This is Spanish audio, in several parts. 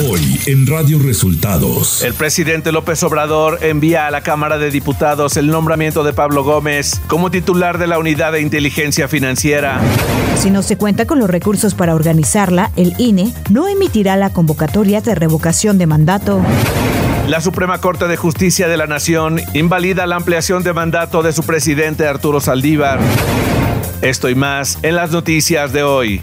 Hoy en Radio Resultados. El presidente López Obrador envía a la Cámara de Diputados el nombramiento de Pablo Gómez como titular de la Unidad de Inteligencia Financiera. Si no se cuenta con los recursos para organizarla, el INE no emitirá la convocatoria de revocación de mandato. La Suprema Corte de Justicia de la Nación invalida la ampliación de mandato de su presidente Arturo Saldívar. Esto y más en las noticias de hoy.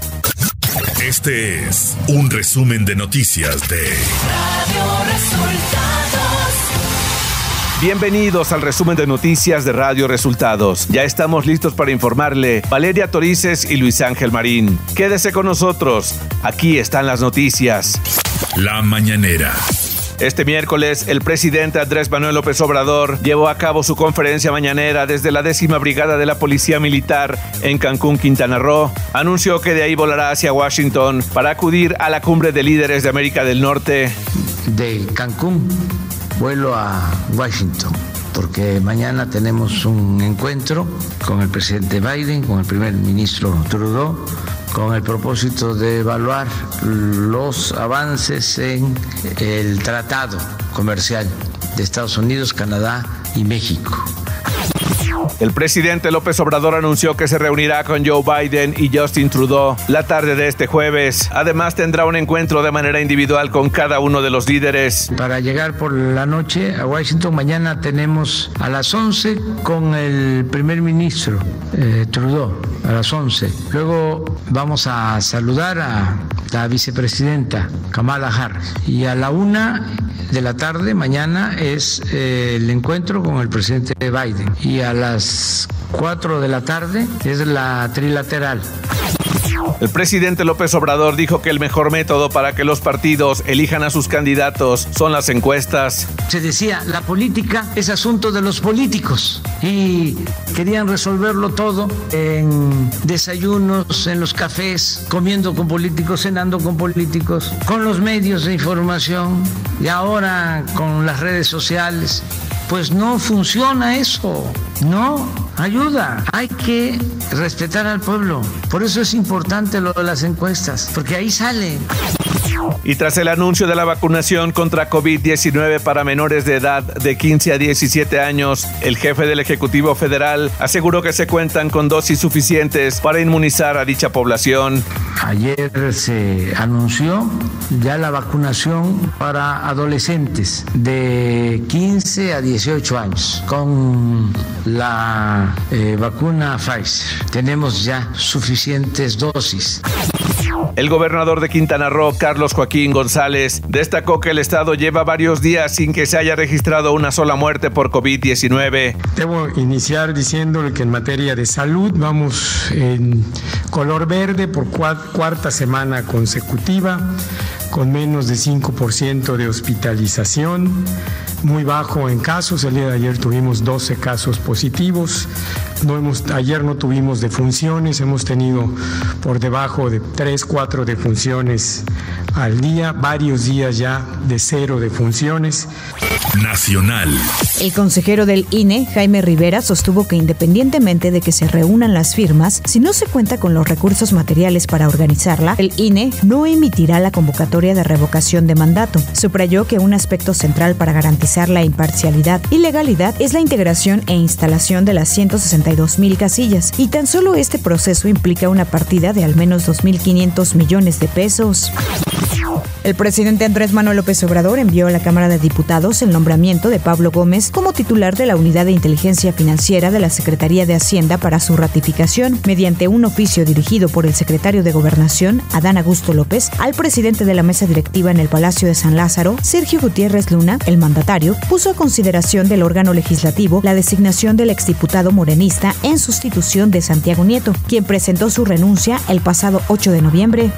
Este es un resumen de noticias de Radio Resultados. Bienvenidos al resumen de noticias de Radio Resultados. Ya estamos listos para informarle Valeria Torices y Luis Ángel Marín. Quédese con nosotros. Aquí están las noticias. La mañanera. Este miércoles, el presidente Andrés Manuel López Obrador llevó a cabo su conferencia mañanera desde la 10ª Brigada de la Policía Militar en Cancún, Quintana Roo. Anunció que de ahí volará hacia Washington para acudir a la cumbre de líderes de América del Norte. De Cancún vuelo a Washington, porque mañana tenemos un encuentro con el presidente Biden, con el primer ministro Trudeau, con el propósito de evaluar los avances en el tratado comercial de Estados Unidos, Canadá y México. El presidente López Obrador anunció que se reunirá con Joe Biden y Justin Trudeau la tarde de este jueves. Además, tendrá un encuentro de manera individual con cada uno de los líderes. Para llegar por la noche a Washington, mañana tenemos a las 11 con el primer ministro Trudeau, a las 11. Luego vamos a saludar a la vicepresidenta Kamala Harris. Y a la 1 de la tarde, mañana, es el encuentro con el presidente Biden. Y a las 4 de la tarde es la trilateral. El presidente López Obrador dijo que el mejor método para que los partidos elijan a sus candidatos son las encuestas. Se decía, la política es asunto de los políticos y querían resolverlo todo en desayunos, en los cafés, comiendo con políticos, cenando con políticos, con los medios de información y ahora con las redes sociales. Pues no funciona eso, no ayuda. Hay que respetar al pueblo. Por eso es importante lo de las encuestas, porque ahí sale. Y tras el anuncio de la vacunación contra COVID-19 para menores de edad de 15 a 17 años, el jefe del Ejecutivo Federal aseguró que se cuentan con dosis suficientes para inmunizar a dicha población. Ayer se anunció ya la vacunación para adolescentes de 15 a 18 años con la vacuna Pfizer. Tenemos ya suficientes dosis. El gobernador de Quintana Roo, Carlos Joaquín González, destacó que el estado lleva varios días sin que se haya registrado una sola muerte por COVID-19. Debo iniciar diciéndole que en materia de salud vamos en color verde por cuarta semana consecutiva, con menos de 5% de hospitalización, muy bajo en casos. El día de ayer tuvimos 12 casos positivos. Ayer no tuvimos defunciones, hemos tenido por debajo de 3-4 defunciones al día, varios días ya de 0 defunciones. Nacional. El consejero del INE, Jaime Rivera, sostuvo que independientemente de que se reúnan las firmas, si no se cuenta con los recursos materiales para organizarla, el INE no emitirá la convocatoria de revocación de mandato. Subrayó que un aspecto central para garantizar la imparcialidad y legalidad es la integración e instalación de las 162,000 casillas, y tan solo este proceso implica una partida de al menos 2.500 millones de pesos. El presidente Andrés Manuel López Obrador envió a la Cámara de Diputados el nombramiento de Pablo Gómez como titular de la Unidad de Inteligencia Financiera de la Secretaría de Hacienda para su ratificación, mediante un oficio dirigido por el secretario de Gobernación, Adán Augusto López, al presidente de la mesa directiva en el Palacio de San Lázaro, Sergio Gutiérrez Luna. El mandatario puso a consideración del órgano legislativo la designación del exdiputado morenista en sustitución de Santiago Nieto, quien presentó su renuncia el pasado 8 de noviembre.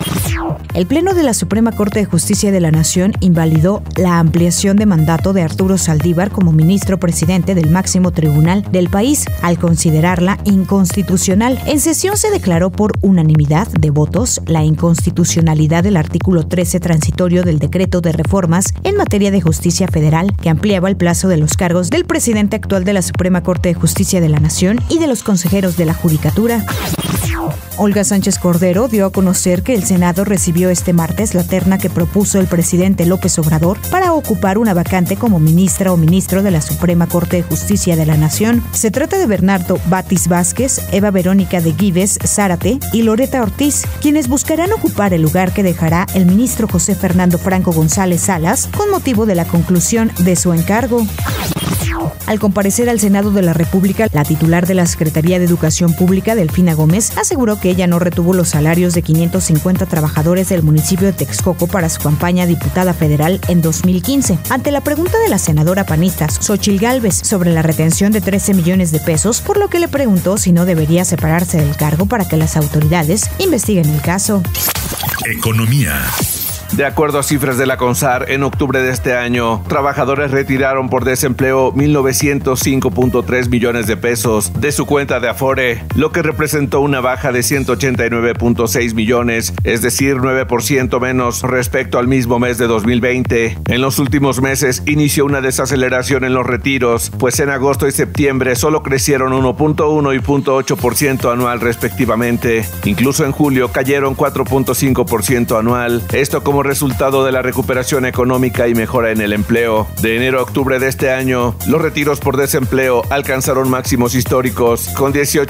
El Pleno de la Suprema Corte de Justicia de la Nación invalidó la ampliación de mandato de Arturo Saldívar como ministro presidente del máximo tribunal del país, al considerarla inconstitucional. En sesión se declaró por unanimidad de votos la inconstitucionalidad del artículo 13 transitorio del decreto de reformas en materia de justicia federal, que ampliaba el plazo de los cargos del presidente actual de la Suprema Corte de Justicia de la Nación y de los consejeros de la Judicatura. Olga Sánchez Cordero dio a conocer que el Senado recibió este martes la terna que propuso el presidente López Obrador para ocupar una vacante como ministra o ministro de la Suprema Corte de Justicia de la Nación. Se trata de Bernardo Batis Vázquez, Eva Verónica de Gives Zárate y Loreta Ortiz, quienes buscarán ocupar el lugar que dejará el ministro José Fernando Franco González Salas con motivo de la conclusión de su encargo. Al comparecer al Senado de la República, la titular de la Secretaría de Educación Pública, Delfina Gómez, aseguró que ella no retuvo los salarios de 550 trabajadores del municipio de Texcoco para su campaña a diputada federal en 2015. Ante la pregunta de la senadora panista Xóchitl Gálvez sobre la retención de 13 millones de pesos, por lo que le preguntó si no debería separarse del cargo para que las autoridades investiguen el caso. Economía. De acuerdo a cifras de la CONSAR, en octubre de este año, trabajadores retiraron por desempleo 1.905.3 millones de pesos de su cuenta de Afore, lo que representó una baja de 189.6 millones, es decir, 9% menos respecto al mismo mes de 2020. En los últimos meses inició una desaceleración en los retiros, pues en agosto y septiembre solo crecieron 1.1 y 0.8% anual respectivamente. Incluso en julio cayeron 4.5% anual, esto como resultado de la recuperación económica y mejora en el empleo. De enero a octubre de este año, los retiros por desempleo alcanzaron máximos históricos con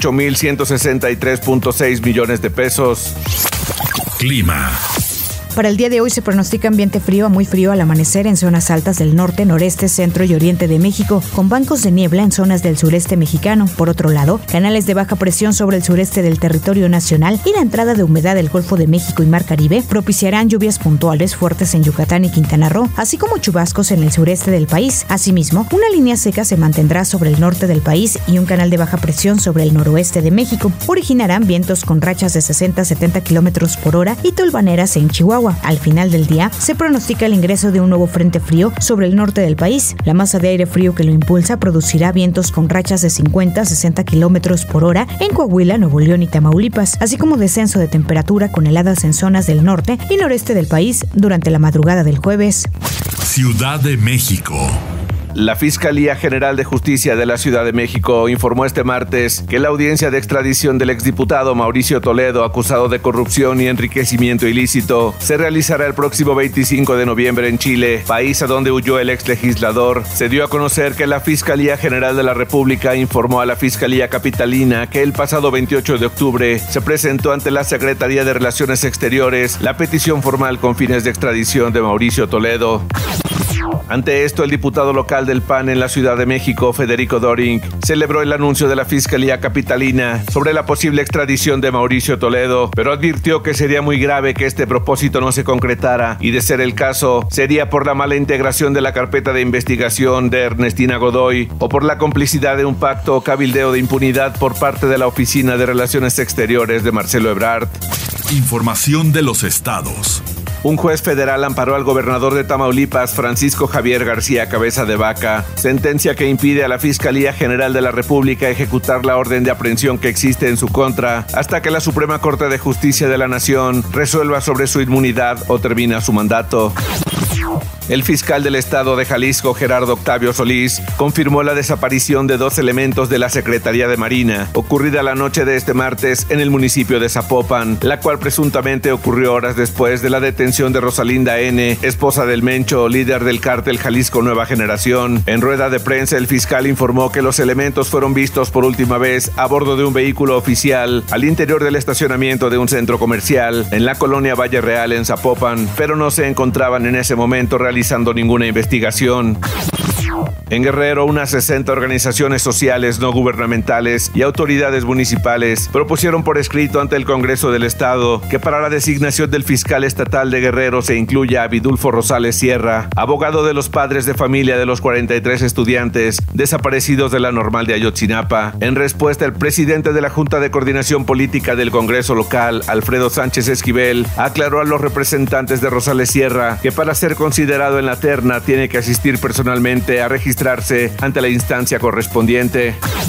18.163.6 millones de pesos. Clima. Para el día de hoy se pronostica ambiente frío a muy frío al amanecer en zonas altas del norte, noreste, centro y oriente de México, con bancos de niebla en zonas del sureste mexicano. Por otro lado, canales de baja presión sobre el sureste del territorio nacional y la entrada de humedad del Golfo de México y Mar Caribe propiciarán lluvias puntuales fuertes en Yucatán y Quintana Roo, así como chubascos en el sureste del país. Asimismo, una línea seca se mantendrá sobre el norte del país y un canal de baja presión sobre el noroeste de México. Originarán vientos con rachas de 60 a 70 kilómetros por hora y tolvaneras en Chihuahua. Al final del día, se pronostica el ingreso de un nuevo frente frío sobre el norte del país. La masa de aire frío que lo impulsa producirá vientos con rachas de 50 a 60 kilómetros por hora en Coahuila, Nuevo León y Tamaulipas, así como descenso de temperatura con heladas en zonas del norte y noreste del país durante la madrugada del jueves. Ciudad de México. La Fiscalía General de Justicia de la Ciudad de México informó este martes que la audiencia de extradición del exdiputado Mauricio Toledo, acusado de corrupción y enriquecimiento ilícito, se realizará el próximo 25 de noviembre en Chile, país a donde huyó el exlegislador. Se dio a conocer que la Fiscalía General de la República informó a la Fiscalía Capitalina que el pasado 28 de octubre se presentó ante la Secretaría de Relaciones Exteriores la petición formal con fines de extradición de Mauricio Toledo. Ante esto, el diputado local del PAN en la Ciudad de México, Federico Doring, celebró el anuncio de la Fiscalía Capitalina sobre la posible extradición de Mauricio Toledo, pero advirtió que sería muy grave que este propósito no se concretara y, de ser el caso, sería por la mala integración de la carpeta de investigación de Ernestina Godoy o por la complicidad de un pacto o cabildeo de impunidad por parte de la Oficina de Relaciones Exteriores de Marcelo Ebrard. Información de los estados. Un juez federal amparó al gobernador de Tamaulipas, Francisco Javier García Cabeza de Vaca, sentencia que impide a la Fiscalía General de la República ejecutar la orden de aprehensión que existe en su contra hasta que la Suprema Corte de Justicia de la Nación resuelva sobre su inmunidad o termina su mandato. El fiscal del estado de Jalisco, Gerardo Octavio Solís, confirmó la desaparición de 2 elementos de la Secretaría de Marina, ocurrida la noche de este martes en el municipio de Zapopan, la cual presuntamente ocurrió horas después de la detención de Rosalinda N., esposa del Mencho, líder del cártel Jalisco Nueva Generación. En rueda de prensa, el fiscal informó que los elementos fueron vistos por última vez a bordo de un vehículo oficial al interior del estacionamiento de un centro comercial en la colonia Valle Real en Zapopan, pero no se encontraban en ese momento realizando ninguna investigación. En Guerrero, unas 60 organizaciones sociales no gubernamentales y autoridades municipales propusieron por escrito ante el Congreso del Estado que para la designación del fiscal estatal de Guerrero se incluya a Vidulfo Rosales Sierra, abogado de los padres de familia de los 43 estudiantes desaparecidos de la Normal de Ayotzinapa. En respuesta, el presidente de la Junta de Coordinación Política del Congreso local, Alfredo Sánchez Esquivel, aclaró a los representantes de Rosales Sierra que para ser considerado en la terna tiene que asistir personalmente a registrarse ante la instancia correspondiente.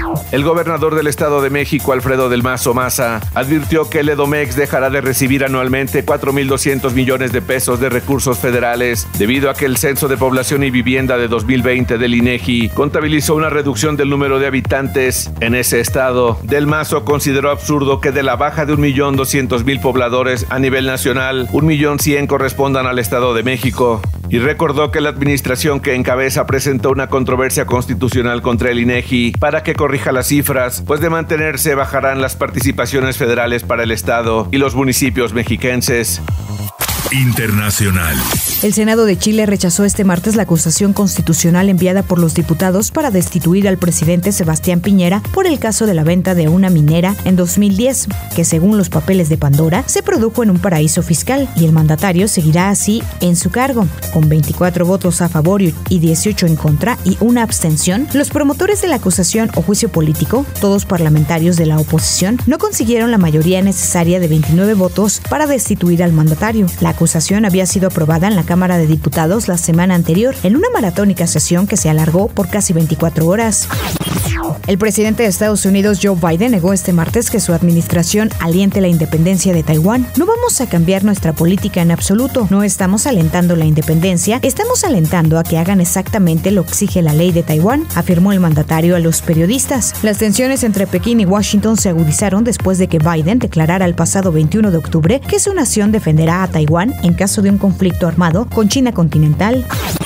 El gobernador del Estado de México, Alfredo del Mazo Maza, advirtió que el Edomex dejará de recibir anualmente 4.200 millones de pesos de recursos federales debido a que el Censo de Población y Vivienda de 2020 del INEGI contabilizó una reducción del número de habitantes en ese estado. Del Mazo consideró absurdo que de la baja de 1.200.000 pobladores a nivel nacional, 1.100.000 correspondan al Estado de México. Y recordó que la administración que encabeza presentó una controversia constitucional contra el INEGI para que corrija las cifras, pues de mantenerse bajarán las participaciones federales para el Estado y los municipios mexiquenses. Internacional. El Senado de Chile rechazó este martes la acusación constitucional enviada por los diputados para destituir al presidente Sebastián Piñera por el caso de la venta de una minera en 2010, que según los papeles de Pandora se produjo en un paraíso fiscal, y el mandatario seguirá así en su cargo. Con 24 votos a favor y 18 en contra y una abstención, los promotores de la acusación o juicio político, todos parlamentarios de la oposición, no consiguieron la mayoría necesaria de 29 votos para destituir al mandatario. La acusación había sido aprobada en la Cámara de Diputados la semana anterior, en una maratónica sesión que se alargó por casi 24 horas. El presidente de Estados Unidos, Joe Biden, negó este martes que su administración aliente la independencia de Taiwán. No vamos a cambiar nuestra política en absoluto. No estamos alentando la independencia, estamos alentando a que hagan exactamente lo que exige la ley de Taiwán, afirmó el mandatario a los periodistas. Las tensiones entre Pekín y Washington se agudizaron después de que Biden declarara el pasado 21 de octubre que su nación defenderá a Taiwán en caso de un conflicto armado con China continental.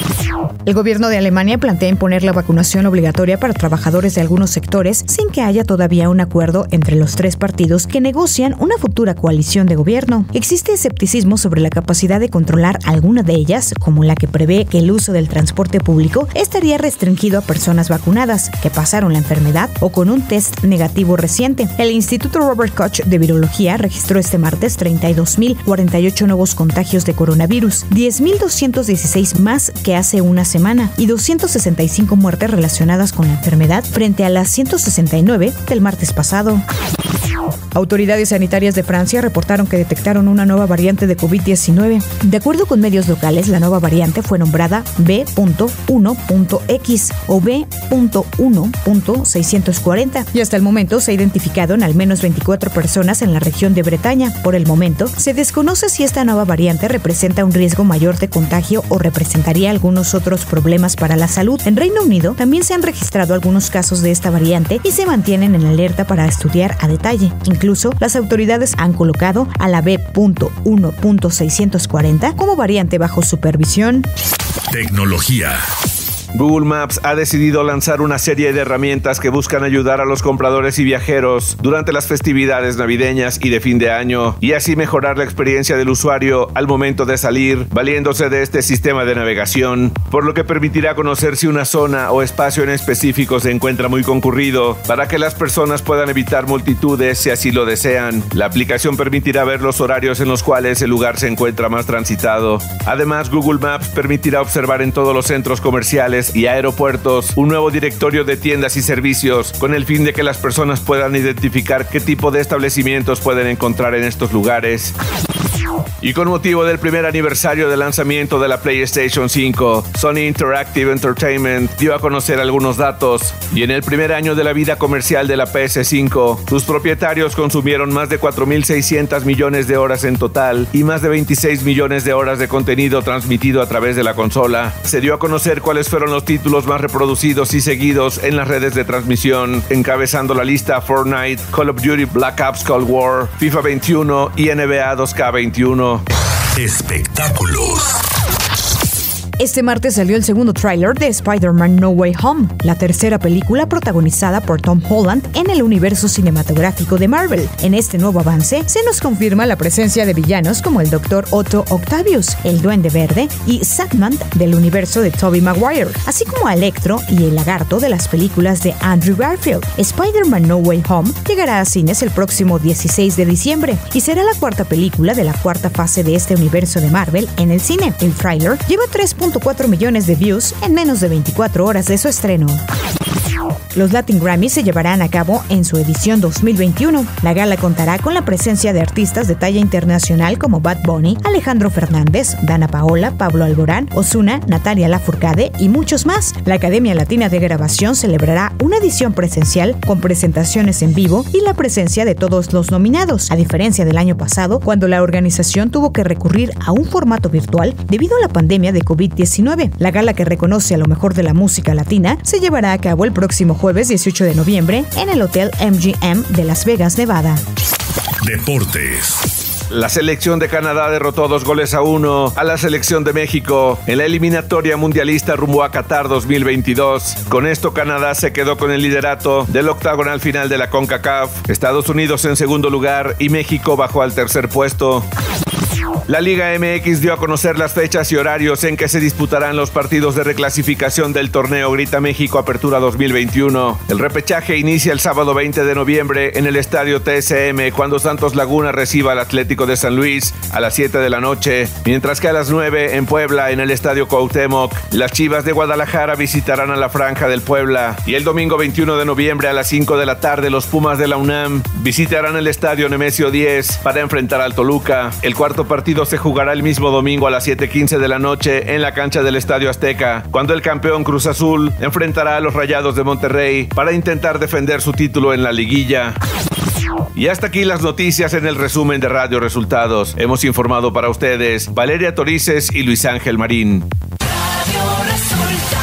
El gobierno de Alemania plantea imponer la vacunación obligatoria para trabajadores de algunos sectores sin que haya todavía un acuerdo entre los tres partidos que negocian una futura coalición de gobierno. Existe escepticismo sobre la capacidad de controlar alguna de ellas, como la que prevé que el uso del transporte público estaría restringido a personas vacunadas, que pasaron la enfermedad o con un test negativo reciente. El Instituto Robert Koch de Virología registró este martes 32.048 nuevos contagios de coronavirus, 10.216 más que hace una semana y 265 muertes relacionadas con la enfermedad frente a las 169 del martes pasado. Autoridades sanitarias de Francia reportaron que detectaron una nueva variante de COVID-19. De acuerdo con medios locales, la nueva variante fue nombrada B.1.X o B.1.640 y hasta el momento se ha identificado en al menos 24 personas en la región de Bretaña. Por el momento, se desconoce si esta nueva variante representa un riesgo mayor de contagio o representaría algunos otros problemas para la salud. En Reino Unido también se han registrado algunos casos de esta variante y se mantienen en alerta para estudiar a detalle. Incluso, las autoridades han colocado a la B.1.640 como variante bajo supervisión. Tecnología. Google Maps ha decidido lanzar una serie de herramientas que buscan ayudar a los compradores y viajeros durante las festividades navideñas y de fin de año, y así mejorar la experiencia del usuario al momento de salir, valiéndose de este sistema de navegación, por lo que permitirá conocer si una zona o espacio en específico se encuentra muy concurrido, para que las personas puedan evitar multitudes si así lo desean. La aplicación permitirá ver los horarios en los cuales el lugar se encuentra más transitado. Además, Google Maps permitirá observar en todos los centros comerciales y aeropuertos un nuevo directorio de tiendas y servicios con el fin de que las personas puedan identificar qué tipo de establecimientos pueden encontrar en estos lugares. Y con motivo del primer aniversario del lanzamiento de la PlayStation 5, Sony Interactive Entertainment dio a conocer algunos datos. Y en el primer año de la vida comercial de la PS5, sus propietarios consumieron más de 4.600 millones de horas en total y más de 26 millones de horas de contenido transmitido a través de la consola. Se dio a conocer cuáles fueron los títulos más reproducidos y seguidos en las redes de transmisión, encabezando la lista Fortnite, Call of Duty Black Ops Cold War, FIFA 21 y NBA 2K21. Espectáculos. Este martes salió el segundo tráiler de Spider-Man No Way Home, la tercera película protagonizada por Tom Holland en el universo cinematográfico de Marvel. En este nuevo avance se nos confirma la presencia de villanos como el Dr. Otto Octavius, el Duende Verde y Sandman del universo de Tobey Maguire, así como a Electro y el Lagarto de las películas de Andrew Garfield. Spider-Man No Way Home llegará a cines el próximo 16 de diciembre y será la cuarta película de la cuarta fase de este universo de Marvel en el cine. El tráiler lleva 3.4 millones de views en menos de 24 horas de su estreno. Los Latin Grammys se llevarán a cabo en su edición 2021. La gala contará con la presencia de artistas de talla internacional como Bad Bunny, Alejandro Fernández, Dana Paola, Pablo Alborán, Ozuna, Natalia Lafourcade y muchos más. La Academia Latina de Grabación celebrará una edición presencial con presentaciones en vivo y la presencia de todos los nominados, a diferencia del año pasado, cuando la organización tuvo que recurrir a un formato virtual debido a la pandemia de COVID-19. La gala, que reconoce a lo mejor de la música latina, se llevará a cabo el próximo jueves 18 de noviembre en el Hotel MGM de Las Vegas, Nevada. Deportes. La selección de Canadá derrotó 2-1 a la selección de México en la eliminatoria mundialista rumbo a Qatar 2022. Con esto, Canadá se quedó con el liderato del octagonal final de la CONCACAF. Estados Unidos en segundo lugar y México bajó al tercer puesto. La Liga MX dio a conocer las fechas y horarios en que se disputarán los partidos de reclasificación del torneo Grita México Apertura 2021. El repechaje inicia el sábado 20 de noviembre en el estadio TSM, cuando Santos Laguna reciba al Atlético de San Luis a las 7 de la noche, mientras que a las 9 en Puebla, en el estadio Cuauhtémoc, las Chivas de Guadalajara visitarán a la Franja del Puebla, y el domingo 21 de noviembre a las 5 de la tarde los Pumas de la UNAM visitarán el estadio Nemesio 10 para enfrentar al Toluca. El cuarto partido se jugará el mismo domingo a las 7:15 de la noche en la cancha del Estadio Azteca, cuando el campeón Cruz Azul enfrentará a los Rayados de Monterrey para intentar defender su título en la liguilla. Y hasta aquí las noticias en el resumen de Radio Resultados. Hemos informado para ustedes Valeria Torices y Luis Ángel Marín. Radio Resultados.